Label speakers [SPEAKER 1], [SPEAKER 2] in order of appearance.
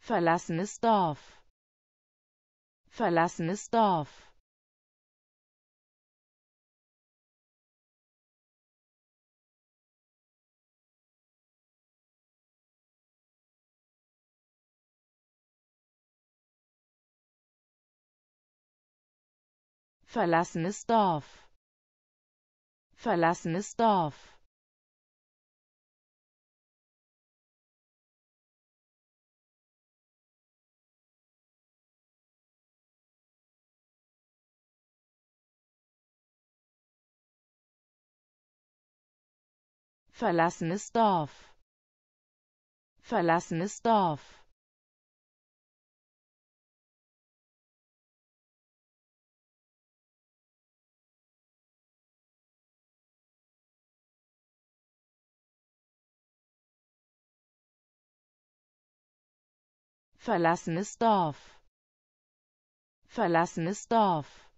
[SPEAKER 1] verlassenes Dorf, verlassenes Dorf, verlassenes Dorf, verlassenes Dorf, verlassenes Dorf, verlassenes Dorf, verlassenes Dorf, verlassenes Dorf,